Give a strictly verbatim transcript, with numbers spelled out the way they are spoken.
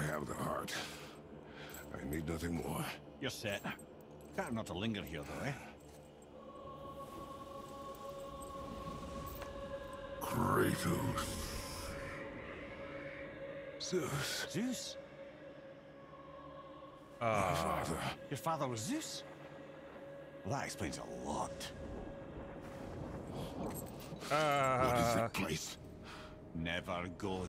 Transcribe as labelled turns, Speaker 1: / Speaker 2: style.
Speaker 1: have the heart. I need nothing more.
Speaker 2: You're set. Can't not to linger here, though, eh?
Speaker 1: Kratos. Zeus.
Speaker 2: Zeus?
Speaker 1: My father.
Speaker 2: Your father was Zeus? Well, that explains a lot.
Speaker 1: What is that place?
Speaker 2: Never go